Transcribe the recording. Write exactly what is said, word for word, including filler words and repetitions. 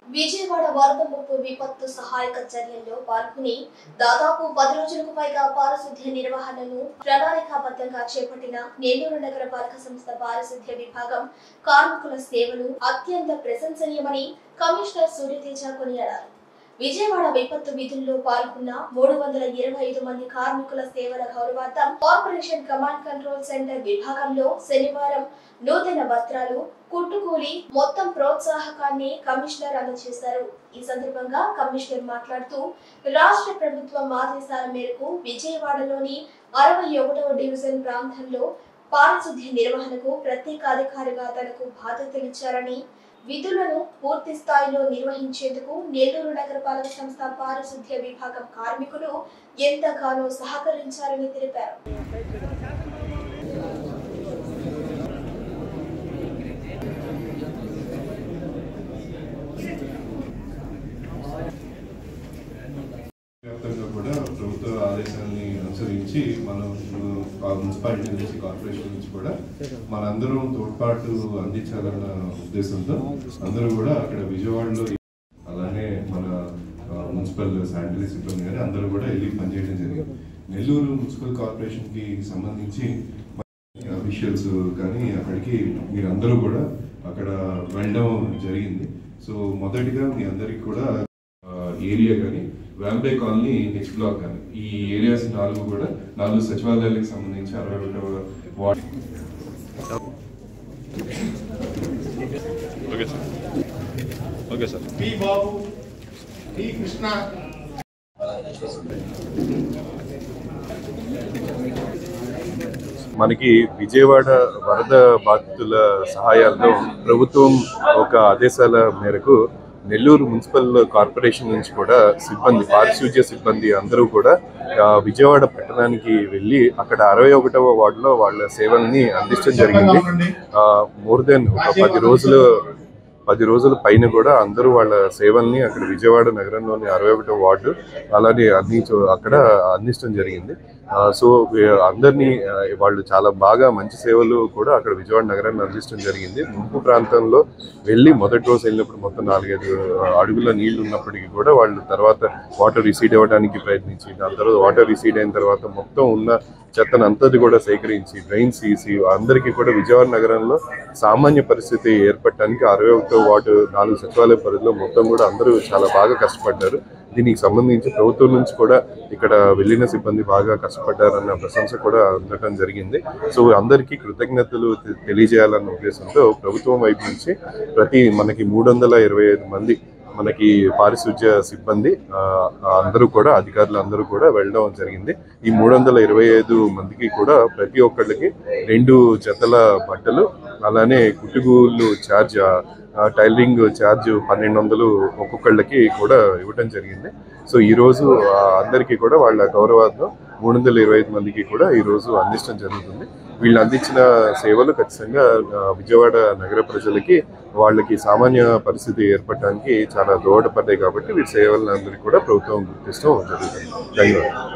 విజయవాడ వరద ముప్పు విపత్తు సహాయక చర్యల్లో పాల్గొని దాదాపు పది రోజులకు పైగా పారిశుద్ధ్య నిర్వహణను ప్రణాళికాబద్ధంగా చేపట్టిన నెల్లూరు నగర పాలక సంస్థ పారిశుద్ధ్య విభాగం కార్మికుల సేవలు అత్యంత ప్రశంసనీయమని కమిషనర్ సూర్యతేజ కొనియాడారు. విజయవాడ విపత్తు విధుల్లో పాల్గొన్న మూడు వందల ఇరవై ఐదు మంది కార్మికుల సేవల గౌరవార్థం కార్పొరేషన్ కమాండ్ కంట్రోల్ సెంటర్ విభాగంలో శనివారం నూతన వస్త్రాలు, కుట్టుకూలి మొత్తం ప్రోత్సాహకాన్ని కమిషనర్ అందజేశారు. ఈ సందర్భంగా కమిషనర్ మాట్లాడుతూ రాష్ట్ర ప్రభుత్వం ఆదేశాల మేరకు విజయవాడలోని అరవై ఒకటవ డివిజన్ ప్రాంతంలో పారిశుద్ధ్య నిర్వహణకు ప్రత్యేక అధికారిగా తనకు బాధ్యతలిచ్చారని, విధులను పూర్తి స్థాయిలో నిర్వహించేందుకు నెల్లూరు నగరపాలక సంస్థ పారిశుద్ధ్య విభాగం కార్మికులు ఎంతగానో సహకరించారని తెలిపారు. కూడా ప్రభుత్వ ఆదేశాన్ని అనుసరించి మనం మున్సిపాలిటీ నుంచి కార్పొరేషన్ నుంచి కూడా మనందరం తోడ్పాటు అందించాలన్న ఉద్దేశంతో అందరూ కూడా అక్కడ విజయవాడలో అలానే మన మున్సిపల్ శానిటరీ సిబ్బంది కానీ అందరూ కూడా వెళ్ళి పనిచేయడం జరిగింది. నెల్లూరు మున్సిపల్ కార్పొరేషన్ కి సంబంధించి అఫీషియల్స్ కానీ అక్కడికి మీరందరూ కూడా అక్కడ వెళ్ళడం జరిగింది. సో మొదటిగా మీ అందరికి కూడా ఏరియా కానీ వాల్బే కాలనీ హెచ్ బ్లాక్ కానీ ఈ ఏరియాస్ నాలుగు కూడా నాలుగు సచివాలయాలకు సంబంధించి అరవై ఒకటవ ward okay sir P Babu P Krishna మనకి విజయవాడ వరద బాధితుల సహాయాల్లో ప్రభుత్వం ఒక ఆదేశాల మేరకు నెల్లూరు మున్సిపల్ కార్పొరేషన్ నుంచి కూడా సిబ్బంది పారిశుద్ధ్య సిబ్బంది అందరూ కూడా విజయవాడ పట్టణానికి వెళ్ళి అక్కడ అరవై ఒకటవ వార్డులో వాళ్ళ సేవల్ని అందించడం జరిగింది. మోర్ దెన్ ఒక పది రోజులు పది రోజుల పైన కూడా అందరూ వాళ్ళ సేవల్ని అక్కడ విజయవాడ నగరంలోని అరవై ఒకటో వార్డు అలానే అన్ని అక్కడ అందించడం జరిగింది. సో అందరినీ వాళ్ళు చాలా బాగా మంచి సేవలు కూడా అక్కడ విజయవాడ నగరాన్ని అందించడం జరిగింది. ముంపు ప్రాంతంలో వెళ్ళి మొదటి రోజు వెళ్ళినప్పుడు మొత్తం నాలుగైదు అడుగుల నీళ్లు ఉన్నప్పటికీ కూడా వాళ్ళు తర్వాత వాటర్ రిసీడ్ అవ్వడానికి ప్రయత్నించి దాని తర్వాత వాటర్ రిసీడ్ అయిన తర్వాత మొత్తం ఉన్న చెత్తను అంతది కూడా సేకరించి డ్రైన్స్ తీసి అందరికీ కూడా విజయవాడ నగరంలో సామాన్య పరిస్థితి ఏర్పడటానికి అరవై ఒకటో వార్డు నాలుగు సచివాలయ పరిధిలో మొత్తం కూడా అందరూ చాలా బాగా కష్టపడ్డారు. దీనికి సంబంధించి ప్రభుత్వం నుంచి కూడా ఇక్కడ వెళ్ళిన సిబ్బంది బాగా కష్టపడ్డారన్న ప్రశంస కూడా అందటం జరిగింది. సో అందరికీ కృతజ్ఞతలు తెలియజేయాలన్న ఉద్దేశంతో ప్రభుత్వం వైపు నుంచి ప్రతి మనకి మూడు వందల ఇరవై ఐదు మంది మనకి పారిశుద్ధ్య సిబ్బంది అందరూ కూడా అధికారులు అందరూ కూడా వెళ్ళడం జరిగింది. ఈ మూడు వందల ఇరవై ఐదు మందికి కూడా ప్రతి ఒక్కళ్ళకి రెండు జతల బట్టలు అలానే కుట్టుగూళ్ళు ఛార్జ్ టైలరింగ్ ఛార్జ్ పన్నెండు వందలు ఒక్కొక్కళ్ళకి కూడా ఇవ్వడం జరిగింది. సో ఈరోజు అందరికీ కూడా వాళ్ళ గౌరవార్థం మూడు వందల ఇరవై ఐదు మందికి కూడా ఈరోజు అందించడం జరుగుతుంది. వీళ్ళు అందించిన సేవలు ఖచ్చితంగా విజయవాడ నగర ప్రజలకి వాళ్ళకి సామాన్య పరిస్థితి ఏర్పడటానికి చాలా దోహదపడ్డాయి కాబట్టి వీరి సేవలను అందరికీ కూడా ప్రభుత్వం గుర్తిస్తూ జరుగుతుంది. ధన్యవాదాలు.